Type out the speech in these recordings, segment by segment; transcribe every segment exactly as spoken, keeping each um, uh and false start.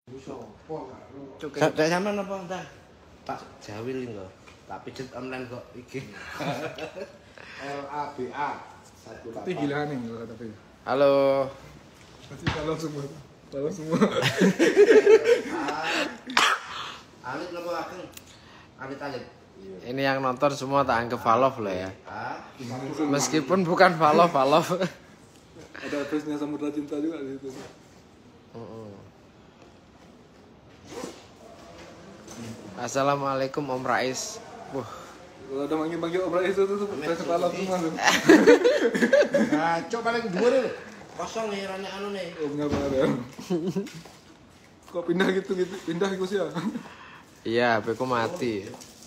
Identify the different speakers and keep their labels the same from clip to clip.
Speaker 1: Sampai sampean apa entar? Pak Jawil lho. Tak pijet online kok iki.
Speaker 2: L A B A satu delapan.
Speaker 3: Itu gila nih kalau kata P.
Speaker 1: Halo.
Speaker 3: Masih kalau semua. Kalau semua.
Speaker 1: Alit napa Ageng? Alit alit.
Speaker 4: Ini yang nonton semua tak anggap Valov loh ya. Meskipun bukan Valov, Valov.
Speaker 3: Ada face-nya Samudra Cinta juga di situ.
Speaker 4: Assalamualaikum Om Rais. Wah.
Speaker 3: Kalau ada manggil-manggil Om Rais itu tuh face Valov semua tuh.
Speaker 2: Ngaco paling dhuwur lho.
Speaker 1: Kosong nih rane anu nih.
Speaker 3: Oh, enggak ada. Kok pindah gitu gitu, pindah gitu sih ya.
Speaker 4: Iya, H P ku mati.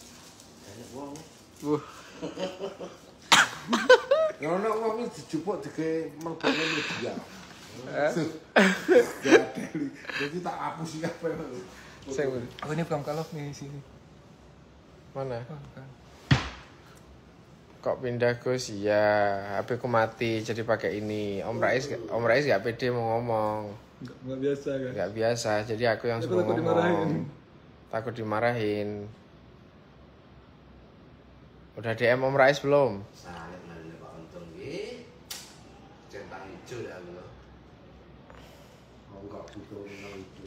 Speaker 4: Wuh.
Speaker 2: Ngono wong iki dijupuk dige mlebone media. Jadi tak hapus ya apa.
Speaker 4: Saya
Speaker 3: Oh ini belum Valov nih di sini.
Speaker 4: mana?
Speaker 3: Oh, bukan.
Speaker 4: Kok pindah Gus? Iya, H P ku mati jadi pakai ini. Om Rais, Om Rais gak pede mau ngomong.
Speaker 3: Enggak, enggak biasa kan.
Speaker 4: Gak biasa, jadi aku yang
Speaker 3: Aku
Speaker 4: suruh
Speaker 3: takut
Speaker 4: ngomong.
Speaker 3: dimarahin.
Speaker 4: Takut dimarahin. Udah D M Om Rais belum?
Speaker 1: Salet nang Pak Untung iki. Centang ijo ya lho.
Speaker 2: Mau enggak butuh nang itu.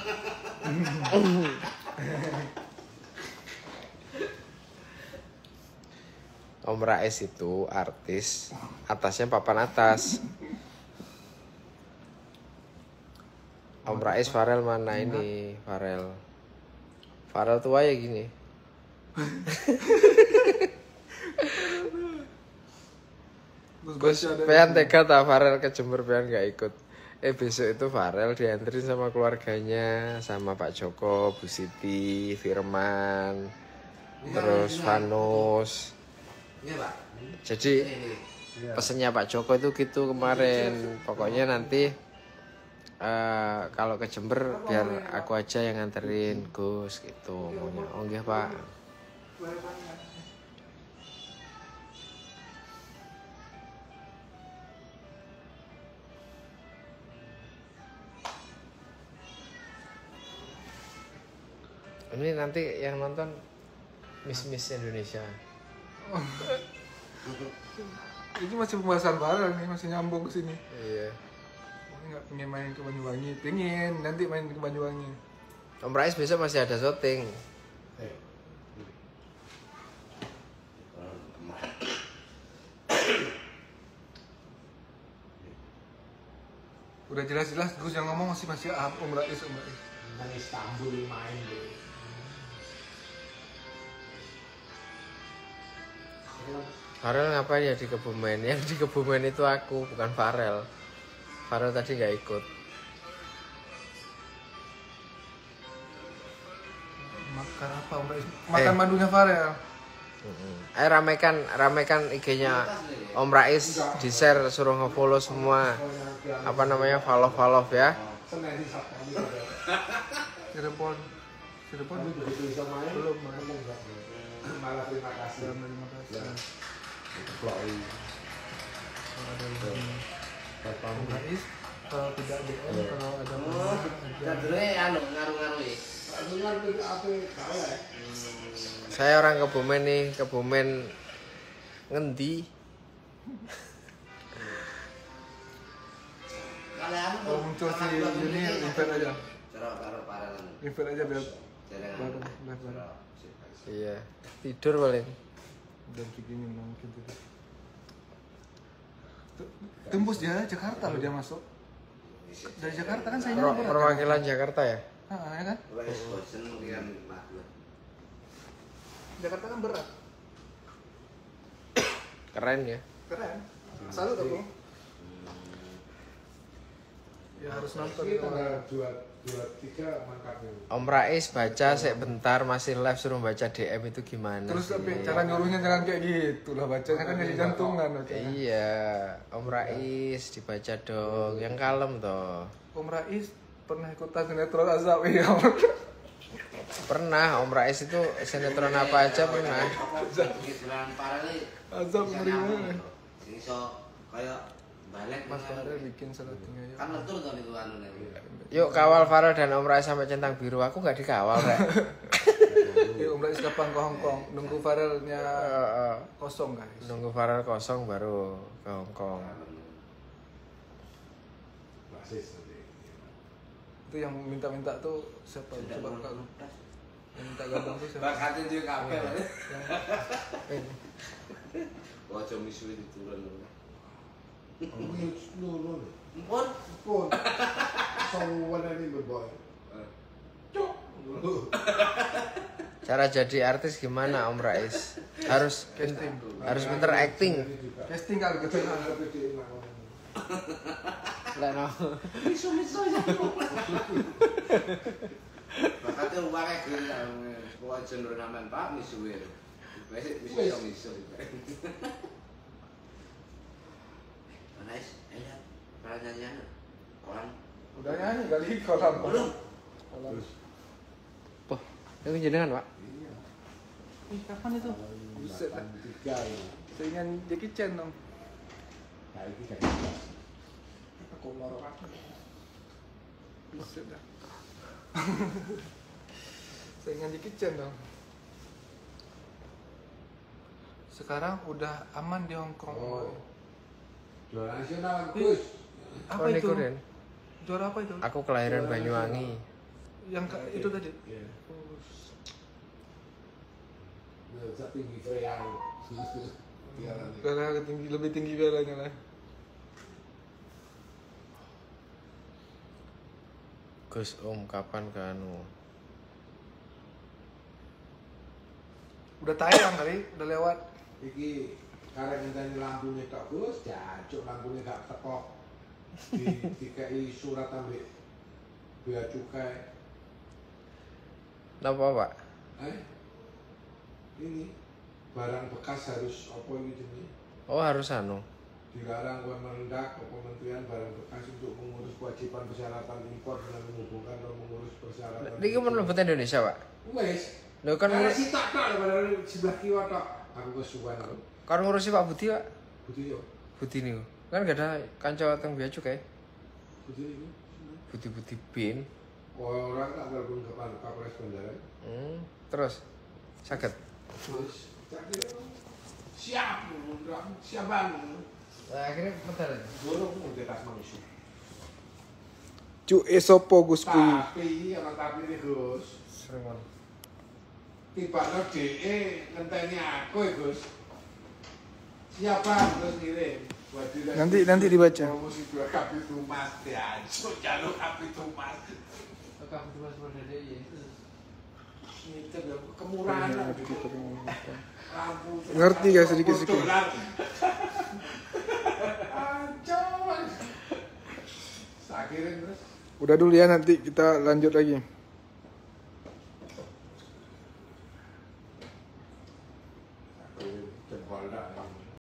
Speaker 4: Om Rais itu artis, atasnya papan atas. Om Rais Farel mana ini? Farel. Farel tua ya gini. Gus, Pean tega tak Farel ke Jember Pean gak ikut. Eh besok itu Farel dianterin sama keluarganya, sama Pak Joko, Bu Siti, Firman, terus Vanus.
Speaker 1: Iya, Pak.
Speaker 4: Jadi pesennya Pak Joko itu gitu kemarin. Pokoknya nanti uh, kalau ke Jember biar aku aja yang nganterin Gus gitu maunya. Oh nggih, Pak. Ini nanti yang nonton Miss Miss Indonesia.
Speaker 3: Ini masih pembahasan Farel nih, masih nyambung ke sini.
Speaker 4: Iya.
Speaker 3: Enggak pengen main ke Banyuwangi, pengen nanti main ke Banyuwangi.
Speaker 4: Om Rais besok masih ada syuting.
Speaker 3: Udah jelas-jelas Gus yang ngomong masih masih Om Rais, Om Rais.
Speaker 2: Nang Istanbul main deh.
Speaker 4: Farel ngapain ya di Kebumen? Yang di Kebumen itu aku, bukan Farel. Farel tadi nggak ikut.
Speaker 3: Makan apa Om Rais? Makan eh. madunya Farel.
Speaker 4: Eh ramekan, ramekan I G-nya Om Rais, di share, suruh nge-follow semua. Apa namanya, follow-follow ya.
Speaker 3: Cirebon, Cirebon belum
Speaker 2: Malah terima kasih.
Speaker 3: Terima kasih.
Speaker 2: Vlog ini.
Speaker 3: Ada Om Rais, kalau tidak D M, kalau ada
Speaker 1: Jadre anu ngaruh-ngaruhi.
Speaker 4: Saya orang Kebumen nih, Kebumen ngendi?
Speaker 3: Kalau muncul si Yuni, invite aja. Invite aja biar bareng, biar bareng.
Speaker 4: Iya, tidur paling.
Speaker 3: Dan segini mungkin tidur. Tembus dia Jakarta loh dia masuk. Dari Jakarta kan saya
Speaker 4: Per- Perwakilan Jakarta ya?
Speaker 3: Ah, ya kan? Jakarta kan berat.
Speaker 4: Keren ya.
Speaker 3: Keren. Salut aku. Ya harus nonton itu.
Speaker 2: Dua dua tiga mangkapnya.
Speaker 4: Om Rais baca sebentar masih live suruh baca D M itu gimana?
Speaker 3: Terus
Speaker 4: sih?
Speaker 3: tapi cara nyuruhnya jangan kayak gitu lah, bacanya kan jadi jantungan.
Speaker 4: Iya, Om Rais dibaca dong, yang kalem toh.
Speaker 3: Om Rais pernah ikutan sinetron Azab ya?
Speaker 4: Pernah, Om Rais itu sinetron apa aja pernah.
Speaker 3: Azab ngeri banget.
Speaker 1: Iso kayak Balik
Speaker 3: Mas Farel bikin selotingnya yuk.
Speaker 1: kan betul kan itu anu nih.
Speaker 4: Yuk kawal Farel dan Om Rais sampai centang biru. Aku nggak dikawal, Rek.
Speaker 3: Yuk Om Rais kapan ke Hongkong? Nunggu Farelnya kosong guys.
Speaker 4: Nunggu Farel kosong baru ke Hongkong.
Speaker 3: Itu yang minta-minta tuh siapa? Coba Kak lu. Yang minta gabung tuh siapa?
Speaker 2: Bakatin juga kabel.
Speaker 4: Ini.
Speaker 2: Wajah misu itu turun.
Speaker 1: Empun.
Speaker 2: Pun. Someone ini berboy.
Speaker 4: Cara jadi artis gimana Om Rais? Harus
Speaker 3: Casting.
Speaker 4: harus pinter acting.
Speaker 3: Casting kali gitu.
Speaker 4: Lah no.
Speaker 1: Misu-misu aja. Bakatnya uangnya gila. Kok jenur namen Pak misu itu. Wes misu-misu. Nice, lihat para nyanyian kolam.
Speaker 3: Udah nyanyi kali kolam.
Speaker 1: Belum.
Speaker 3: Kolam.
Speaker 4: Poh, itu jenengan, Pak.
Speaker 3: Ih, kapan itu? Buset dah. Saingan Jackie Chan dong. Aku lorok aku. Buset dah. Saingan Jackie Chan dong. Sekarang udah aman di Hongkong.
Speaker 2: Oh. Juara nasional Gus.
Speaker 3: Apa
Speaker 4: Oh,
Speaker 3: itu?
Speaker 4: Niku, Den.
Speaker 3: Juara apa itu?
Speaker 4: Aku kelahiran Banyuwangi.
Speaker 3: Yang ka- itu tadi.
Speaker 2: Iya.
Speaker 3: Oh,
Speaker 2: Setinggi Freang.
Speaker 3: Karena tinggi lebih tinggi pialanya lah.
Speaker 4: Gus Om kapan ke anu?
Speaker 3: Udah tayang kali, udah lewat.
Speaker 2: Iki karek ngenteni lampunya tok Gus, jancuk lampunya gak teko. Di dikai surat ambek bea cukai.
Speaker 4: Napa, Pak?
Speaker 2: Eh? Ini barang bekas harus apa ini jenis?
Speaker 4: Oh, harus anu.
Speaker 2: Dilarang Kemendak atau Kementerian Barang Bekas untuk mengurus kewajiban persyaratan impor dengan menghubungkan atau mengurus persyaratan.
Speaker 4: Niki mun mlebet Indonesia, Pak.
Speaker 2: Wes.
Speaker 4: Lho kan
Speaker 2: Karena
Speaker 4: ngurus,
Speaker 2: si tak tok padahal sebelah kiwa tok. Aku kesuwen aku.
Speaker 4: kan ngurusi Pak Budi, Pak.
Speaker 2: Budi yo.
Speaker 4: Budi niku. Kan gak ada kanca teng bea cukai.
Speaker 2: Budi itu.
Speaker 4: Budi-budi bin.
Speaker 2: Orang tak telepon ke Pak Kapolres Bandara.
Speaker 4: Hmm, terus saged.
Speaker 2: Terus tak kira siap, siap bang.
Speaker 4: Nah, akhirnya medal.
Speaker 2: Dorong mau di atas manusia.
Speaker 3: Cuk esopo Gus kuwi.
Speaker 2: Tapi orang tapi ini Gus.
Speaker 4: Sering
Speaker 2: Tiba-tiba D E ngenteni aku ya Gus. Siapa terus ngirim? Buat diri-
Speaker 3: Nanti nanti dibaca.
Speaker 2: Promosi dua Kapitu Mas ya, jalur Kapitu Mas.
Speaker 4: Kamu dua seperti dia itu.
Speaker 2: Itu ya kemurahan lah. Lampu.
Speaker 3: Ngerti gak sedikit-sedikit?
Speaker 2: Dolar. Ancol. Tak kirim terus.
Speaker 3: Udah dulu ya, nanti kita lanjut lagi.
Speaker 2: Jempol dah.